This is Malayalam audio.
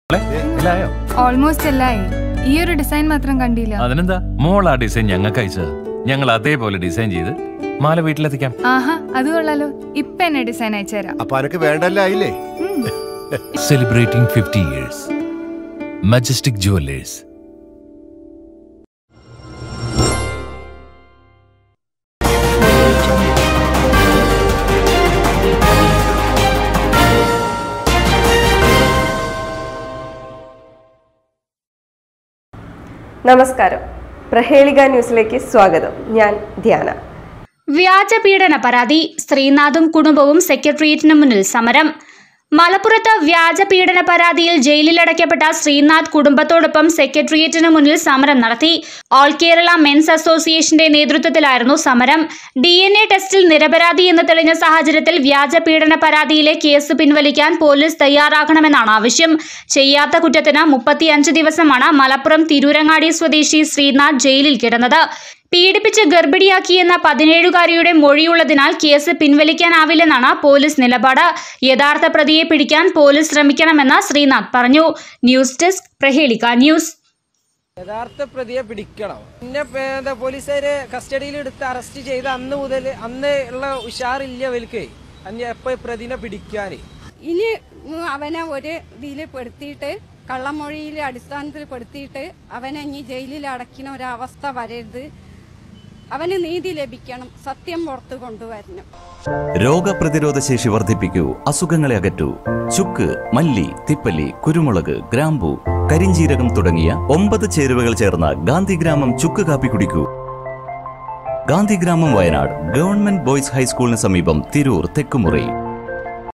ഓൾമോസ്റ്റ് എല്ലായി. ഈ ഒരു ഡിസൈൻ മാത്രം കണ്ടില്ല. അതിനെന്താ, മോൾ ആ ഡിസൈൻ ഞങ്ങൾക്ക് അയച്ചത്. ഞങ്ങൾ അതേപോലെ ഡിസൈൻ ചെയ്ത് മാല വീട്ടിലെത്തിക്കാം. ആഹാ, അത് കൊള്ളാലോ. ഇപ്പൊ എന്നെ ഡിസൈൻ അയച്ചുതരാം. അപ്പൊ അനക്ക് വേണ്ടല്ലേ? Celebrating 50 years. Majestic Jewelers. നമസ്കാരം, പ്രഹേളിക ന്യൂസിലേക്ക് സ്വാഗതം. ഞാൻ ധ്യാന. വ്യാജ പീഡന പരാതി, ശ്രീനാഥും കുടുംബവും സെക്രട്ടേറിയറ്റിന് മുന്നിൽ സമരം. മലപ്പുറത്ത് വ്യാജ പീഡന പരാതിയിൽ ജയിലിലടയ്ക്കപ്പെട്ട ശ്രീനാഥ് കുടുംബത്തോടൊപ്പം സെക്രട്ടേറിയറ്റിന് മുന്നിൽ സമരം നടത്തി. ഓൾ കേരള മെൻസ് അസോസിയേഷന്റെ നേതൃത്വത്തിലായിരുന്നു സമരം. DNA ടെസ്റ്റിൽ നിരപരാധി എന്ന് തെളിഞ്ഞ സാഹചര്യത്തിൽ വ്യാജ പീഡന പരാതിയിലെ കേസ് പിൻവലിക്കാൻ പോലീസ് തയ്യാറാകണമെന്നാണ് ആവശ്യം. ചെയ്യാത്ത കുറ്റത്തിന് 35 ദിവസമാണ് മലപ്പുറം തിരൂരങ്ങാടി സ്വദേശി ശ്രീനാഥ് ജയിലിൽ കിടന്നത്. പീഡിപ്പിച്ച് ഗർഭിണിയാക്കിയെന്ന 17-കാരിയുടെ മൊഴിയുള്ളതിനാൽ കേസ് പിൻവലിക്കാനാവില്ലെന്നാണ് പോലീസ് നിലപാട്. യഥാർത്ഥ പ്രതിയെ പിടിക്കാൻ പോലീസ് ശ്രമിക്കണമെന്ന് ശ്രീനാഥ് പറഞ്ഞു. News desk, Prahelika news. യഥാർത്ഥ പ്രതിയെ പിടിക്കണം. പിന്നെ പോലീസുകാര് കസ്റ്റഡിയിലെടുത്ത് അറസ്റ്റ് ചെയ്ത് അന്ന് മുതൽ അന്ന് ഉള്ള ഉഷാറില്ല അവർക്ക് എപ്പോ പ്രതിനെ പിടിക്കാൻ. ഇനി അവനെ ഒരു ഇതിൽ പെടുത്തിയിട്ട് കള്ളമൊഴിയിലെ അടിസ്ഥാനത്തിൽ പെടുത്തിയിട്ട് അവനെ ഇനി ജയിലിൽ അടയ്ക്കുന്ന ഒരവസ്ഥ വരരുത്. അവന് നീതി ലഭിക്കണം. സത്യം പുറത്തു കൊണ്ടുവരണം. രോഗപ്രതിരോധ ശേഷി വർദ്ധിപ്പിക്കൂ, അസുഖങ്ങളെ അകറ്റൂ. ചുക്ക്, മല്ലി, തിപ്പല്ലി, കുരുമുളക്, ഗ്രാമ്പു, കരിഞ്ജീരകം തുടങ്ങിയ 9 ചേരുവകൾ ചേർന്ന ഗാന്ധിഗ്രാമം ചുക്ക് കാപ്പി കുടിക്കൂ. ഗാന്ധിഗ്രാമം, വയനാട് ഗവൺമെന്റ് ബോയ്സ് ഹൈസ്കൂളിന് സമീപം, തിരൂർ, തെക്കുമുറി.